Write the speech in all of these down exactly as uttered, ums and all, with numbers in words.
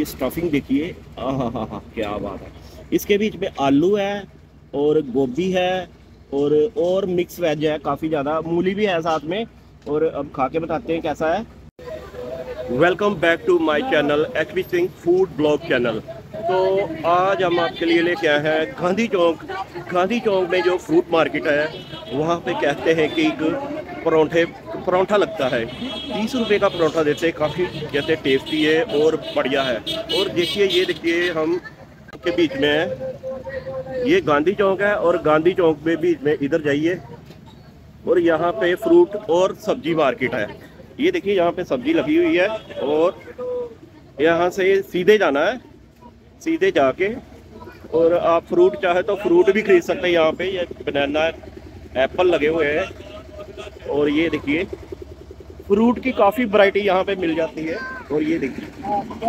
इसकी स्टफिंग देखिए, हाँ हाँ हाँ हाँ, क्या बात है। इसके बीच में आलू है और गोभी है और और मिक्स वेज है, काफ़ी ज़्यादा मूली भी है साथ में। और अब खा के बताते हैं कैसा है। Welcome back to my channel H B Singh food blog channel. तो आज हम आपके लिए लेके आए हैं गांधी चौक। गांधी चौक में जो फ्रूट मार्केट है वहाँ पे कहते हैं कि एक परोंठे परोंठा लगता है, तीस रुपए का परोंठा देते हैं, काफ़ी कहते टेस्टी है और बढ़िया है। और देखिए, ये देखिए हम के बीच में है, ये गांधी चौक है और गांधी चौक में बीच में इधर जाइए और यहाँ पे फ्रूट और सब्जी मार्केट है। ये देखिए यहाँ पे सब्जी लगी हुई है और यहाँ से सीधे जाना है, सीधे जाके और आप फ्रूट चाहे तो फ्रूट भी खरीद सकते हैं। यहाँ पे ये बनाना एप्पल लगे हुए हैं और ये देखिए फ्रूट की काफ़ी वैरायटी यहाँ पे मिल जाती है। और ये देखिए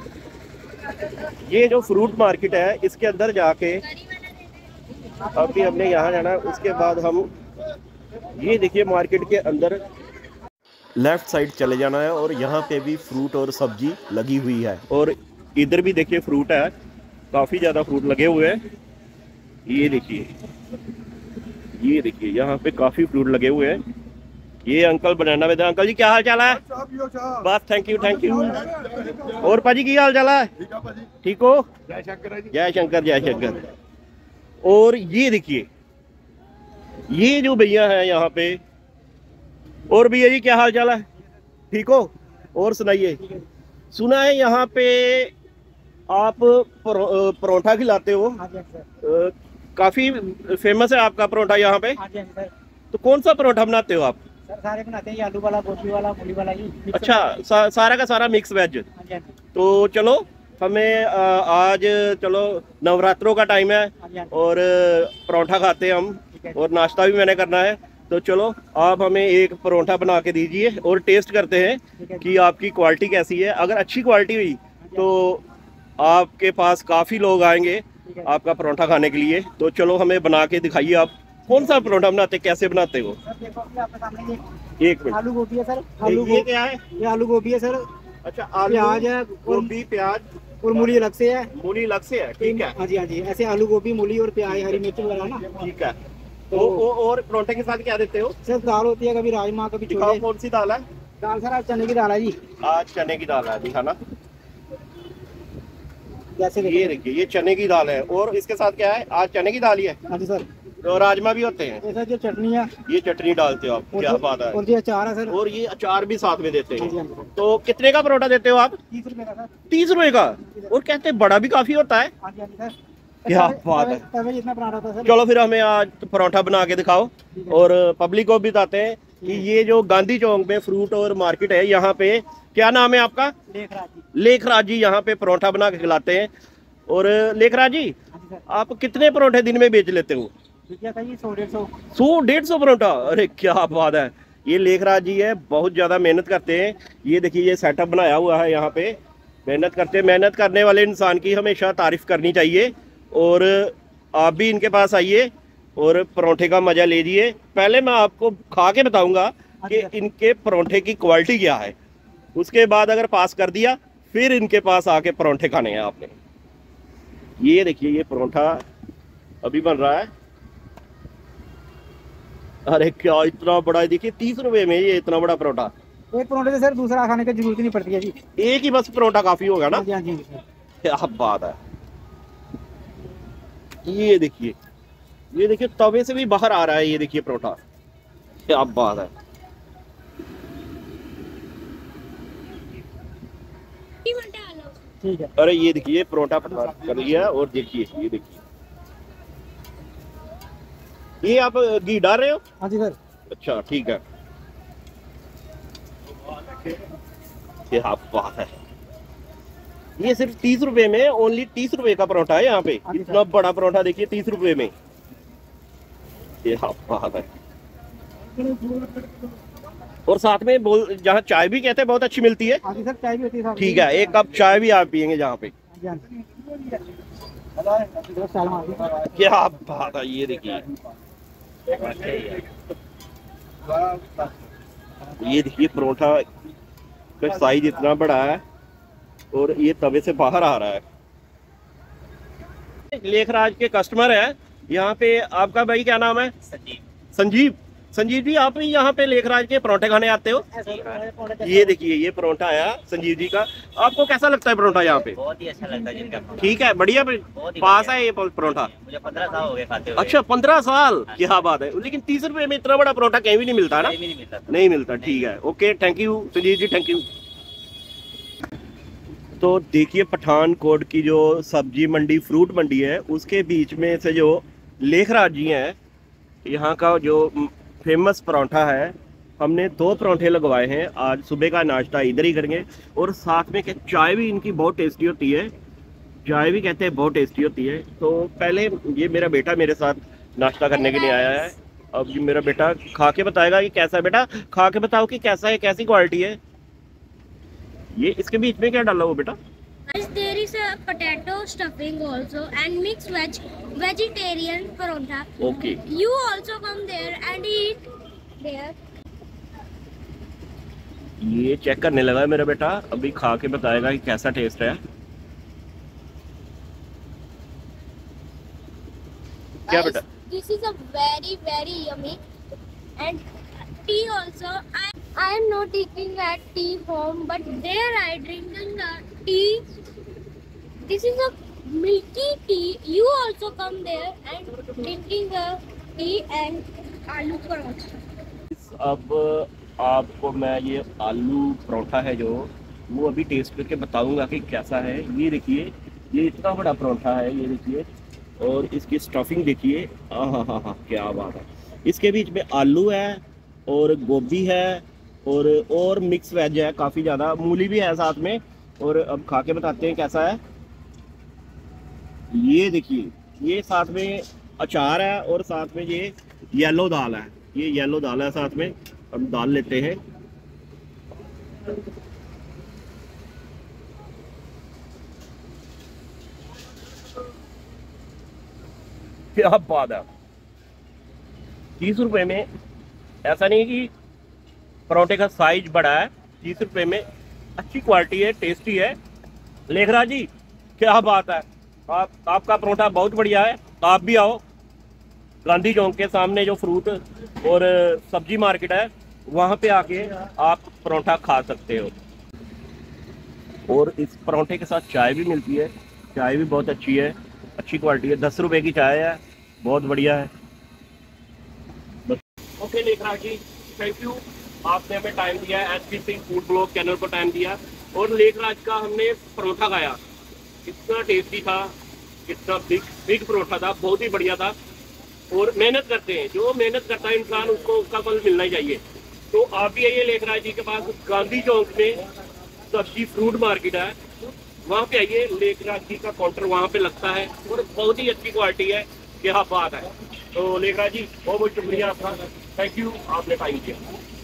ये जो फ्रूट मार्केट है इसके अंदर जाके अभी हमने यहाँ जाना है, उसके बाद हम ये देखिए मार्केट के अंदर लेफ्ट साइड चले जाना है और यहाँ पे भी फ्रूट और सब्जी लगी हुई है। और इधर भी देखिए फ्रूट है, काफ़ी ज़्यादा फ्रूट लगे हुए हैं। ये देखिए ये देखिए यहाँ पे काफ़ी फ्रूट लगे हुए हैं। ये अंकल बनाना में, अंकल जी क्या हाल चाल है? बस थैंक यू थैंक यू। और पाजी की हाल चाल है? ठीक हो? जय शंकर जय शंकर जय शंकर। और ये देखिए ये जो भैया है यहाँ पे, और भैया जी क्या हाल चाल है? ठीक हो? और सुनाइए। सुना है यहाँ पे आप परोठा खिलाते हो, काफी फेमस है आपका परोठा यहाँ पे। तो कौन सा परोठा बनाते हो आप? सर सारे बनाते हैं, आलू वाला, गोभी वाला, मूली वाला। ही अच्छा, सा, सारा का सारा मिक्स वेज। तो चलो हमें आज चलो नवरात्रों का टाइम है और परोठा खाते हैं हम और नाश्ता भी मैंने करना है। तो चलो आप हमें एक परोठा बना के दीजिए और टेस्ट करते हैं कि आपकी क्वालिटी कैसी है। अगर अच्छी क्वालिटी हुई तो आपके पास काफ़ी लोग आएंगे आपका परोठा खाने के लिए। तो चलो हमें बना के दिखाइए, आप कौन सा परोठा बनाते, कैसे बनाते हो? एक मिनट, आलू गोभी है सर। आलू ये क्या है? ये आलू गोभी है सर। अच्छा, आलू प्याज है, गोभी प्याज और मूली अलग से है। मूली अलग से है, ठीक है। हाँ जी हाँ जी, ऐसे आलू गोभी मूली और प्याज हरी मिर्च वगैरह ना, ठीक है। तो ओ, और परोठे के साथ क्या देते हो? सर दाल होती है, कभी राजमा कभी छोले। कौन सी दाल है? दाल सर आज चने की दाल है जी। आज चने की दाल है, दिखाना। जैसे ये देखिए ये चने की दाल है और इसके साथ क्या है? आज चने की दाल ही है। हाँ जी सर। तो राजमा भी होते हैं। सर जो चटनी है, ये चटनी डालते हो आप, क्या बात है। और ये अचार है सर। और ये अचार भी साथ में देते हैं। हाँ तो कितने का परोठा देते हो आप? तीस रुपए का सर। तीस रुपए का? और कहते हैं बड़ा भी काफी होता है। हाँ जी हाँ जी सर। क्या बात है। तवे जितना पराठा होता है सर। चलो फिर हमें आज परोठा बना के दिखाओ और पब्लिक को भी बताते हैं कि ये जो गांधी चौक में फ्रूट और मार्केट है, यहाँ पे क्या नाम है आपका? लेखराज जी। लेखराज जी यहाँ पे परोठा बना के खिलाते हैं। और लेखराज जी आप कितने परोठे दिन में बेच लेते हो? सौ डेढ़ सौ सौ डेढ़ सौ परोठा? अरे क्या बात है। ये लेखराज जी है, बहुत ज़्यादा मेहनत करते हैं। ये देखिए ये सेटअप बनाया हुआ है, यहाँ पे मेहनत करते हैं। मेहनत करने वाले इंसान की हमेशा तारीफ करनी चाहिए। और आप भी इनके पास आइए और परोठे का मज़ा लीजिए। पहले मैं आपको खा के बताऊंगा कि इनके परोठे की क्वालिटी क्या है, उसके बाद अगर पास कर दिया फिर इनके पास आके परोठे खाने हैं आपने। ये देखिए ये परोठा अभी बन रहा है। अरे क्या इतना बड़ा है, देखिए तीस रुपए में ये इतना बड़ा परोठा। एक परोठे से सर दूसरा खाने की जरूरत नहीं पड़ती है जी, एक ही बस परोठा काफी होगा ना। हाँ जी क्या बात है। ये देखिए ये देखिए तवे से भी बाहर आ रहा है, ये देखिए परोठा, क्या बात है। ठीक है। अरे ये देखिए परोठा कर लिया और देखिए ये देखिए ये आप घी डाल रहे हो? हाँ जी सर। अच्छा ठीक है। क्या बात है। ये सिर्फ तीस रुपए में, ओनली तीस रुपए का परोठा है यहाँ पे। इतना बड़ा परोठा देखिए तीस रुपए में, क्या बात है। और साथ में बोल जहाँ चाय भी कहते हैं बहुत अच्छी मिलती है। हाँ जी सर, चाय भी होती है। ठीक है, एक कप चाय भी आप पियेंगे जहाँ पे। क्या बात है। ये देखिए ये देखिए परोठा का साइज इतना बड़ा है और ये तवे से बाहर आ रहा है। लेखराज के कस्टमर है यहाँ पे। आपका भाई क्या नाम है? संजीव। संजीव संजीव जी, आप भी यहाँ पे लेखराज के परोठे खाने आते हो? ये देखिए, ये परोठा आया संजीव जी का। आपको कैसा लगता है परोठा यहाँ पे? बहुत ही अच्छा लगता है जिनका। ठीक है, बढ़िया पास है ये परोठा। मुझे पंद्रह साल हो गए खाते हुए। अच्छा, पंद्रह साल, क्या बात है। लेकिन तीस रुपए में इतना बड़ा परोठा कहीं भी नहीं मिलता ना? नहीं मिलता। नहीं मिलता, ठीक है, okay, thank you Sanjeev ji, thank you. तो देखिए, पठानकोट की जो सब्जी मंडी, फ्रूट मंडी है, उसके बीच में से जो लेखराज जी हैं, यहाँ का जो फेमस परोठा है, हमने दो परोठे लगवाए हैं। आज सुबह का नाश्ता इधर ही करेंगे और साथ में क्या, चाय भी इनकी बहुत टेस्टी होती है। चाय भी कहते हैं बहुत टेस्टी होती है। तो पहले ये मेरा बेटा मेरे साथ नाश्ता करने के लिए आया है। अब ये मेरा बेटा खा के बताएगा कि कैसा है। बेटा खा के बताओ कि कैसा है, कैसी क्वालिटी है। ये इसके बीच में क्या डाला हुआ बेटा? There is a potato stuffing also and mixed veg vegetarian paratha. Okay, You also come there and eat there. ये चेक करने लगा है मेरा बेटा, अभी खा के बताएगा कि कैसा टेस्ट है। क्या बेटा? This is a very very yummy and tea also. I I am not taking that tea home, but there I drinking the tea. This is a milky tea. You also come there and drinking the tea and aloo paratha. अब आपको मैं ये आलू परोठा है जो, वो अभी test करके बताऊंगा कि कैसा है। ये देखिए, ये इतना बड़ा परोठा है, ये देखिए, और इसकी स्टफिंग देखिए, हाँ हाँ हाँ हाँ, क्या बात है। इसके बीच में आलू है और गोभी है और और मिक्स वेज है, काफ़ी ज़्यादा, मूली भी है साथ में। और अब खा के बताते हैं कैसा है। ये देखिए, ये साथ में अचार है और साथ में ये येलो दाल है। ये येलो दाल है साथ में। अब दाल लेते हैं। क्या बात है। तीस रुपए में, ऐसा नहीं कि परोठे का साइज बड़ा है, तीस रुपए में अच्छी क्वालिटी है, टेस्टी है। लेखराज जी, क्या बात है। आप आपका परोठा बहुत बढ़िया है। आप भी आओ, गांधी चौक के सामने जो फ्रूट और सब्जी मार्केट है, वहाँ पे आके आप परोठा खा सकते हो। और इस परोठे के साथ चाय भी मिलती है। चाय भी बहुत अच्छी है, अच्छी क्वालिटी है। दस रुपए की चाय है, बहुत बढ़िया है। Okay Lekhraj ji, thank you, आपने हमें टाइम दिया है, H P Singh food blog channel को टाइम दिया। और लेखराज का हमने परोठा खाया, इतना टेस्टी था, इतना बिग बिग परोठा था, बहुत ही बढ़िया था। और मेहनत करते हैं, जो मेहनत करता है इंसान, उसको उसका फल मिलना ही चाहिए। तो आप भी आइए लेखराज जी के पास, गांधी चौक में सब्जी फ्रूट मार्केट है, वहाँ पे आइए। लेखराज जी का काउंटर वहाँ पे लगता है और बहुत ही अच्छी क्वालिटी है, क्या बात है। तो लेखराज जी, बहुत बहुत शुक्रिया आपका, थैंक यू, आपने टाइम दिया।